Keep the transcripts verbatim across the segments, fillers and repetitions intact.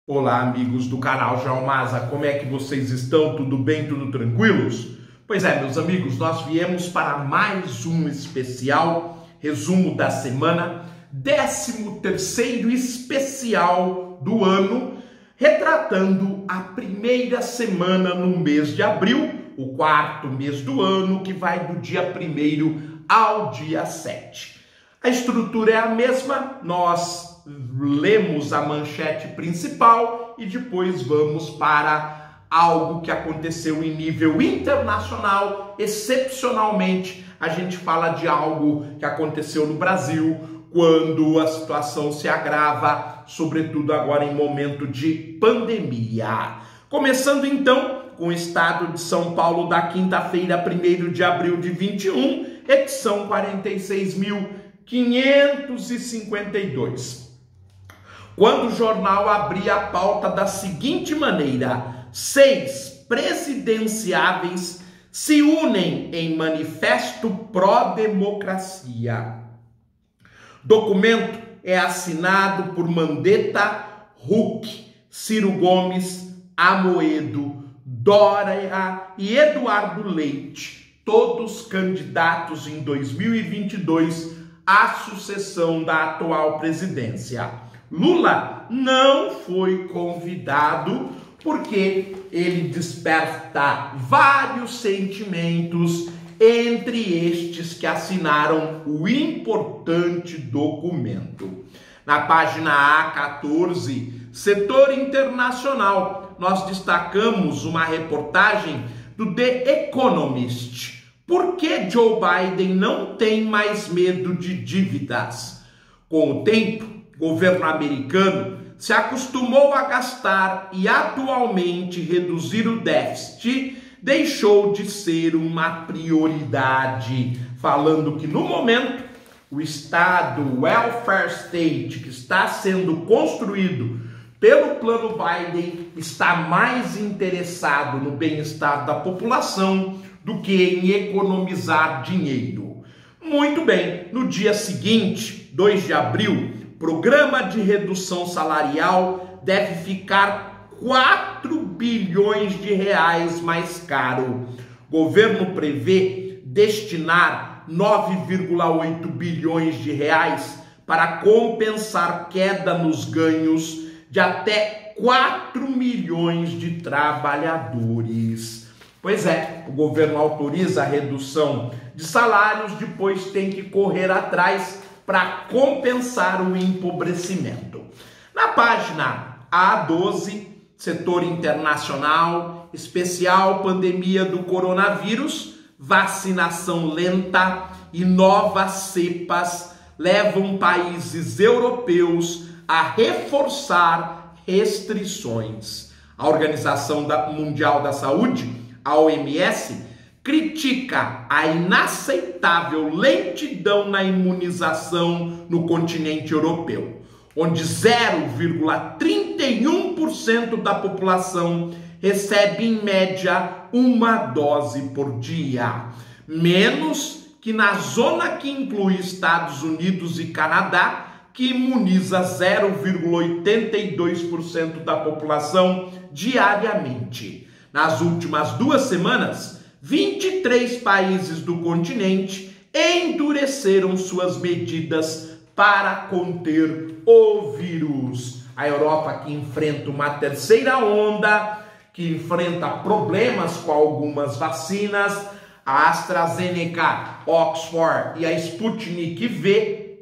Olá, amigos do canal Jalmasa, como é que vocês estão? Tudo bem? Tudo tranquilos? Pois é, meus amigos, nós viemos para mais um especial, resumo da semana, décimo terceiro especial do ano, retratando a primeira semana no mês de abril, o quarto mês do ano, que vai do dia primeiro ao dia sete. A estrutura é a mesma, nós lemos a manchete principal e depois vamos para algo que aconteceu em nível internacional. Excepcionalmente, a gente fala de algo que aconteceu no Brasil quando a situação se agrava, sobretudo agora em momento de pandemia. Começando então com o estado de São Paulo da quinta-feira, primeiro de abril de vinte e um, edição quarenta e seis mil quinhentos e cinquenta e dois. Quando o jornal abria a pauta da seguinte maneira: seis presidenciáveis se unem em manifesto pró-democracia. Documento é assinado por Mandetta, Huck, Ciro Gomes, Amoedo, Dória e Eduardo Leite, todos candidatos em dois mil e vinte e dois à sucessão da atual presidência. Lula não foi convidado porque ele desperta vários sentimentos entre estes que assinaram o importante documento. Na página A quatorze, setor internacional, nós destacamos uma reportagem do The Economist. Por que Joe Biden não tem mais medo de dívidas? Com o tempo, o governo americano se acostumou a gastar e atualmente reduzir o déficit deixou de ser uma prioridade, falando que no momento o Estado, welfare state, que está sendo construído pelo plano Biden, está mais interessado no bem-estar da população do que em economizar dinheiro. Muito bem, no dia seguinte, dois de abril, Programa de redução salarial deve ficar quatro bilhões de reais mais caro. Governo prevê destinar nove vírgula oito bilhões de reais para compensar queda nos ganhos de até quatro milhões de trabalhadores. Pois é, o governo autoriza a redução de salários, depois tem que correr atrás para compensar o empobrecimento. Na página A doze, setor internacional, especial pandemia do coronavírus, vacinação lenta e novas cepas levam países europeus a reforçar restrições. A Organização Mundial da Saúde, a O M S, critica a inaceitável lentidão na imunização no continente europeu, onde zero vírgula trinta e um por cento da população recebe em média uma dose por dia, menos que na zona que inclui Estados Unidos e Canadá, que imuniza zero vírgula oitenta e dois por cento da população diariamente. Nas últimas duas semanas, vinte e três países do continente endureceram suas medidas para conter o vírus. A Europa, que enfrenta uma terceira onda, que enfrenta problemas com algumas vacinas, a AstraZeneca, Oxford e a Sputnik V,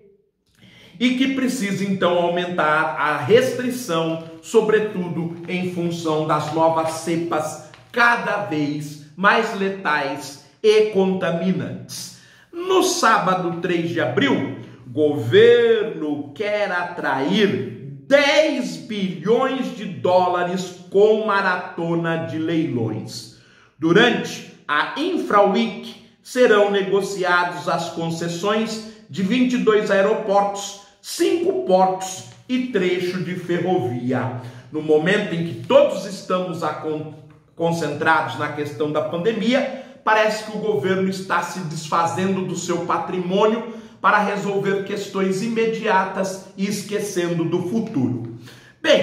e que precisa então aumentar a restrição, sobretudo em função das novas cepas cada vez mais letais e contaminantes. No sábado, três de abril, governo quer atrair dez bilhões de dólares com maratona de leilões. Durante a InfraWeek, serão negociados as concessões de vinte e dois aeroportos, cinco portos e trecho de ferrovia. No momento em que todos estamos a concentrados na questão da pandemia, parece que o governo está se desfazendo do seu patrimônio para resolver questões imediatas e esquecendo do futuro. Bem,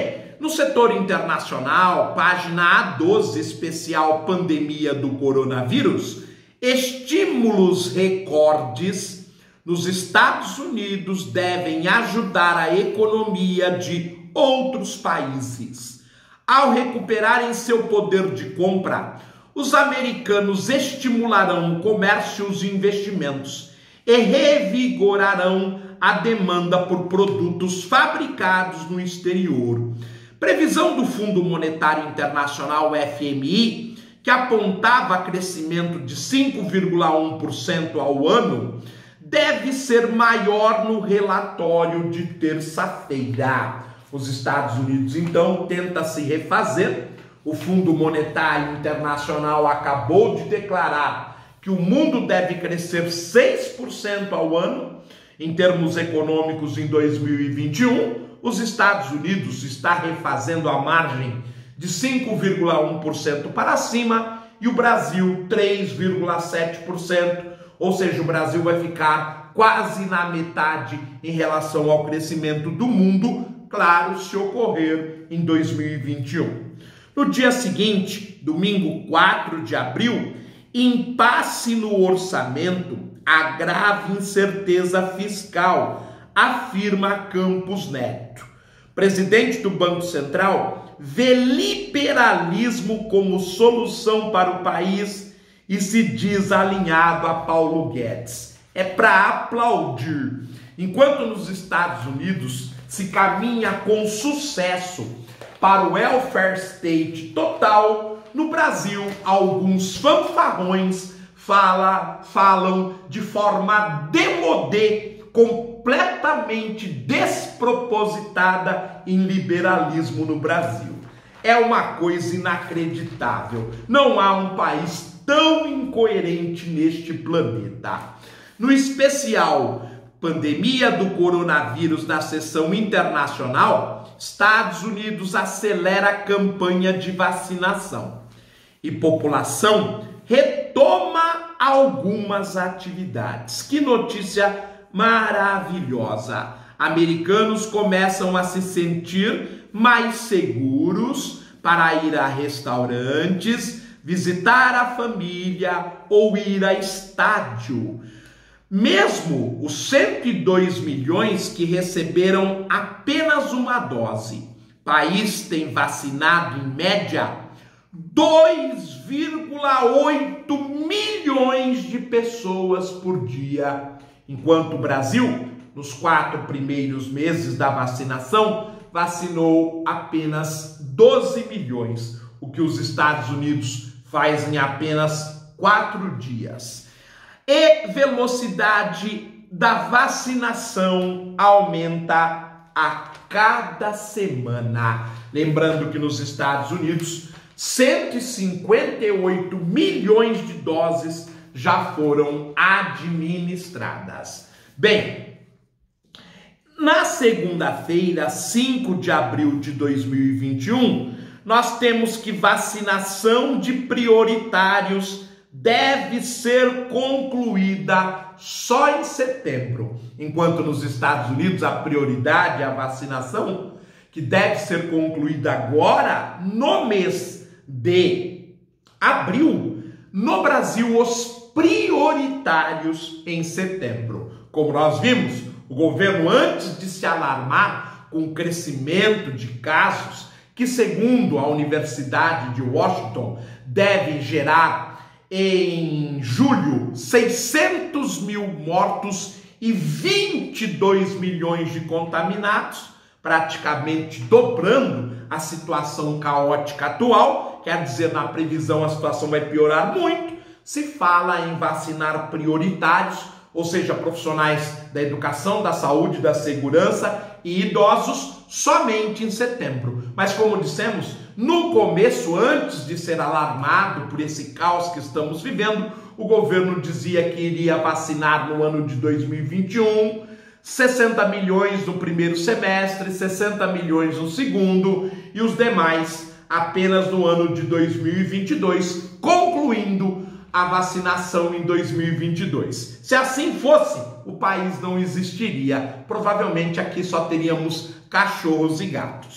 No setor internacional, página A doze, especial Pandemia do Coronavírus, estímulos recordes nos Estados Unidos devem ajudar a economia de outros países. Ao recuperarem seu poder de compra, os americanos estimularão o comércio e os investimentos e revigorarão a demanda por produtos fabricados no exterior. Previsão do Fundo Monetário Internacional, F M I, que apontava crescimento de cinco vírgula um por cento ao ano, deve ser maior no relatório de terça-feira. Os Estados Unidos, então, tenta se refazer. O Fundo Monetário Internacional acabou de declarar que o mundo deve crescer seis por cento ao ano, em termos econômicos, em dois mil e vinte e um. Os Estados Unidos está refazendo a margem de cinco vírgula um por cento para cima e o Brasil três vírgula sete por cento, ou seja, o Brasil vai ficar quase na metade em relação ao crescimento do mundo, claro, se ocorrer em dois mil e vinte e um. No dia seguinte, domingo quatro de abril, impasse no orçamento agrava incerteza fiscal, afirma Campos Neto. Presidente do Banco Central vê liberalismo como solução para o país e se diz alinhado a Paulo Guedes. É para aplaudir. Enquanto nos Estados Unidos se caminha com sucesso para o welfare state total, no Brasil alguns fanfarrões fala, falam de forma demodê, completamente despropositada em liberalismo no Brasil. É uma coisa inacreditável. Não há um país tão incoerente neste planeta. No especial Pandemia do Coronavírus, na seção internacional, Estados Unidos acelera a campanha de vacinação e população retoma algumas atividades. Que notícia maravilhosa! Americanos começam a se sentir mais seguros para ir a restaurantes, visitar a família ou ir a estádio. Mesmo os cento e dois milhões que receberam apenas uma dose. O país tem vacinado, em média, dois vírgula oito milhões de pessoas por dia, enquanto o Brasil, nos quatro primeiros meses da vacinação, vacinou apenas doze milhões, o que os Estados Unidos faz em apenas quatro dias. E velocidade da vacinação aumenta a cada semana. Lembrando que nos Estados Unidos, cento e cinquenta e oito milhões de doses já foram administradas. Bem, na segunda-feira, cinco de abril de dois mil e vinte e um, nós temos que vacinação de prioritários deve ser concluída só em setembro, enquanto nos Estados Unidos a prioridade é a vacinação, que deve ser concluída agora no mês de abril. No Brasil, os prioritários em setembro. Como nós vimos, o governo, antes de se alarmar com o crescimento de casos, que segundo a Universidade de Washington, deve gerar em julho seiscentos mil mortos e vinte e dois milhões de contaminados, praticamente dobrando a situação caótica atual. Quer dizer, na previsão a situação vai piorar muito. Se fala em vacinar prioritários, ou seja, profissionais da educação, da saúde, da segurança e idosos, somente em setembro. Mas como dissemos, no começo, antes de ser alarmado por esse caos que estamos vivendo, o governo dizia que iria vacinar no ano de dois mil e vinte e um, sessenta milhões no primeiro semestre, sessenta milhões no segundo e os demais apenas no ano de dois mil e vinte e dois, concluindo a vacinação em dois mil e vinte e dois. Se assim fosse, o país não existiria. Provavelmente aqui só teríamos cachorros e gatos.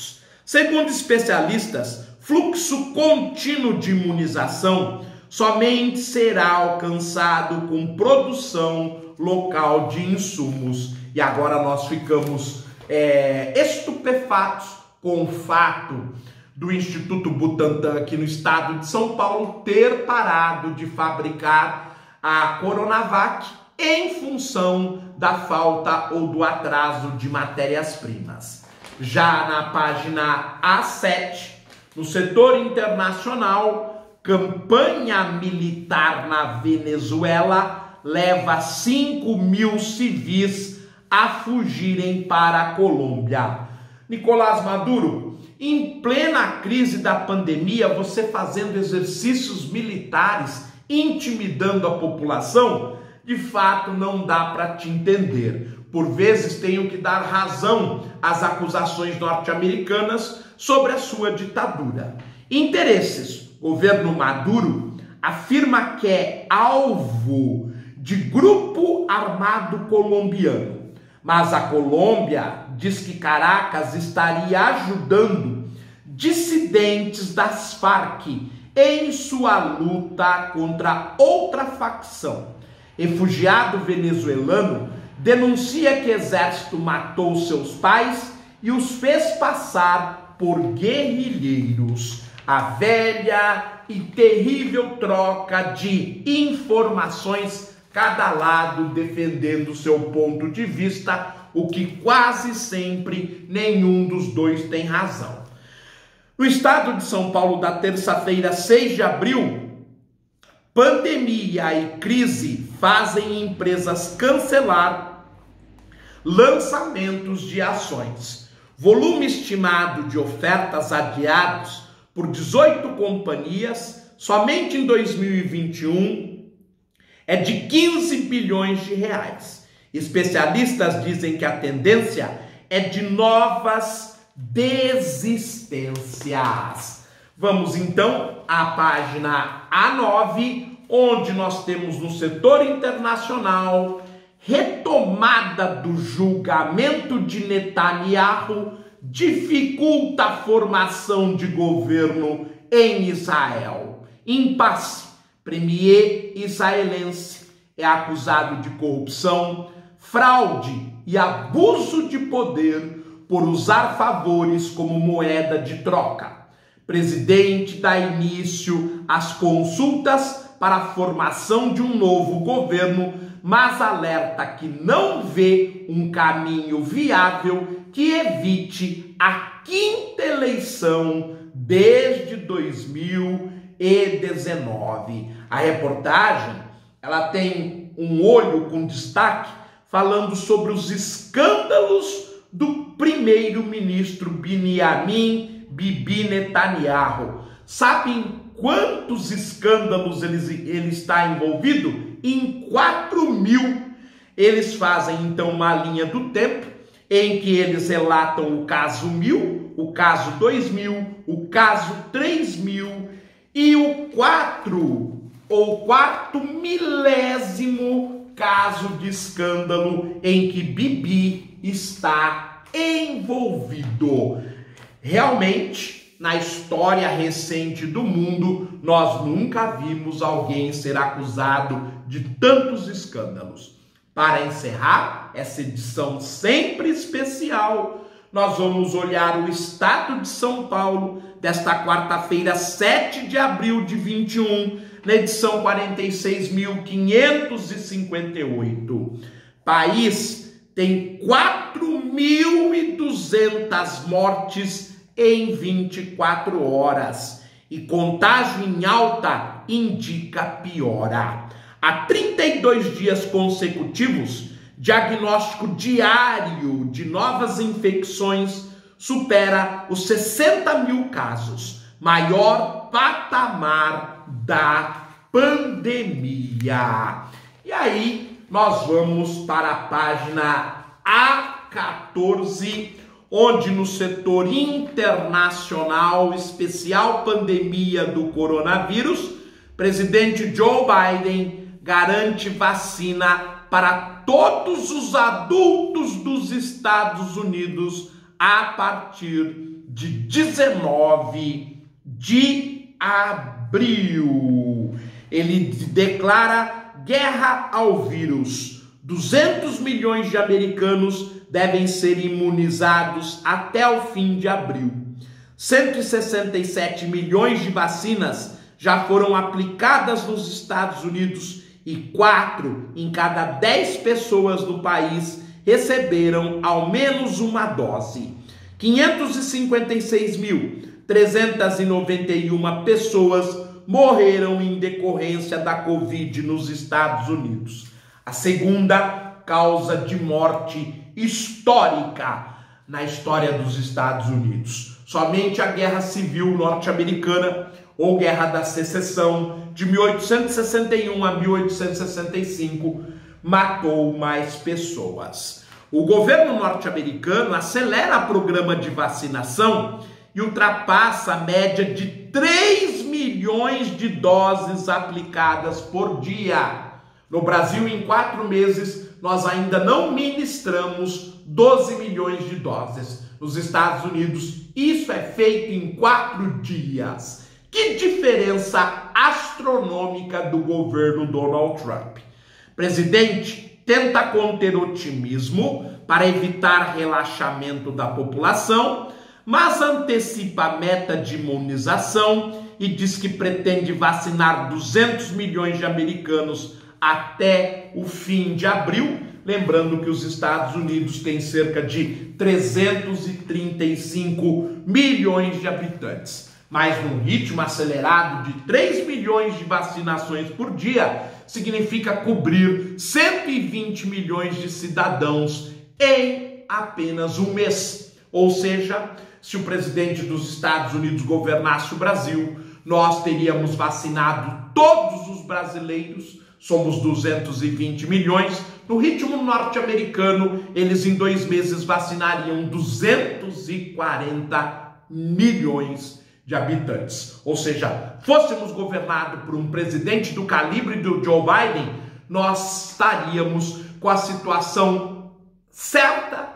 Segundo especialistas, fluxo contínuo de imunização somente será alcançado com produção local de insumos. E agora nós ficamos é, estupefatos com o fato do Instituto Butantan aqui no estado de São Paulo ter parado de fabricar a Coronavac em função da falta ou do atraso de matérias-primas. Já na página A sete, no setor internacional, campanha militar na Venezuela leva cinco mil civis a fugirem para a Colômbia. Nicolás Maduro, em plena crise da pandemia, você fazendo exercícios militares, intimidando a população, de fato não dá para te entender. Por vezes tenho que dar razão às acusações norte-americanas sobre a sua ditadura. Interesses. Governo Maduro afirma que é alvo de grupo armado colombiano, mas a Colômbia diz que Caracas estaria ajudando dissidentes das Farc em sua luta contra outra facção. Refugiado venezuelano denuncia que exército matou seus pais e os fez passar por guerrilheiros. A velha e terrível troca de informações, cada lado defendendo seu ponto de vista, o que quase sempre nenhum dos dois tem razão. No estado de São Paulo, da terça-feira, seis de abril, pandemia e crise fazem empresas cancelar lançamentos de ações. Volume estimado de ofertas adiados por dezoito companhias somente em dois mil e vinte e um é de quinze bilhões de reais. Especialistas dizem que a tendência é de novas desistências. Vamos então à página A nove, onde nós temos no setor internacional retomada do julgamento de Netanyahu dificulta a formação de governo em Israel. Impasse. Premier israelense é acusado de corrupção, fraude e abuso de poder por usar favores como moeda de troca. Presidente dá início às consultas para a formação de um novo governo, mas alerta que não vê um caminho viável que evite a quinta eleição desde dois mil e dezenove. A reportagem, ela tem um olho com destaque falando sobre os escândalos do primeiro-ministro Benjamin Bibi Netanyahu. Sabem quantos escândalos ele, ele está envolvido? Em quatro mil. Eles fazem então uma linha do tempo em que eles relatam o caso mil, o caso dois mil, o caso três mil e o quatro ou quarto milésimo caso de escândalo em que Bibi está envolvido. Realmente, na história recente do mundo, nós nunca vimos alguém ser acusado de tantos escândalos. Para encerrar essa edição sempre especial, nós vamos olhar o estado de São Paulo desta quarta-feira, sete de abril de vinte e um, na edição quarenta e seis mil quinhentos e cinquenta e oito. País tem quatro mil e duzentas mortes em vinte e quatro horas e contágio em alta indica piora. Há trinta e dois dias consecutivos, diagnóstico diário de novas infecções supera os sessenta mil casos, maior patamar da pandemia. E aí nós vamos para a página A quatorze, onde no setor internacional, especial pandemia do coronavírus, presidente Joe Biden garante vacina para todos os adultos dos Estados Unidos a partir de dezenove de abril. Ele declara guerra ao vírus. duzentos milhões de americanos devem ser imunizados até o fim de abril. cento e sessenta e sete milhões de vacinas já foram aplicadas nos Estados Unidos e quatro em cada dez pessoas do país receberam ao menos uma dose. quinhentos e cinquenta e seis mil trezentas e noventa e uma pessoas morreram em decorrência da Covid nos Estados Unidos. A segunda causa de morte histórica na história dos Estados Unidos. Somente a Guerra Civil Norte-Americana, ou Guerra da Secessão, de mil oitocentos e sessenta e um a mil oitocentos e sessenta e cinco, matou mais pessoas. O governo norte-americano acelera o programa de vacinação e ultrapassa a média de três milhões de doses aplicadas por dia. No Brasil, em quatro meses, nós ainda não ministramos doze milhões de doses. Nos Estados Unidos, isso é feito em quatro dias. Que diferença astronômica do governo Donald Trump. Presidente tenta conter otimismo para evitar relaxamento da população, mas antecipa a meta de imunização e diz que pretende vacinar duzentos milhões de americanos até o fim de abril, lembrando que os Estados Unidos têm cerca de trezentos e trinta e cinco milhões de habitantes. Mas num ritmo acelerado de três milhões de vacinações por dia, significa cobrir cento e vinte milhões de cidadãos em apenas um mês. Ou seja, se o presidente dos Estados Unidos governasse o Brasil, nós teríamos vacinado todos os brasileiros. Somos duzentos e vinte milhões. No ritmo norte-americano, eles em dois meses vacinariam duzentos e quarenta milhões de habitantes. Ou seja, fôssemos governados por um presidente do calibre do Joe Biden, nós estaríamos com a situação certa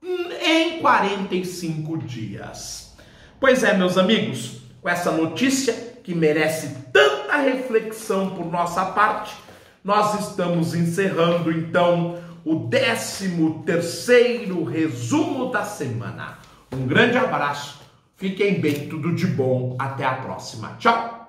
em quarenta e cinco dias. Pois é, meus amigos, com essa notícia que merece tanta reflexão por nossa parte, nós estamos encerrando, então, o décimo terceiro resumo da semana. Um grande abraço, fiquem bem, tudo de bom, até a próxima. Tchau!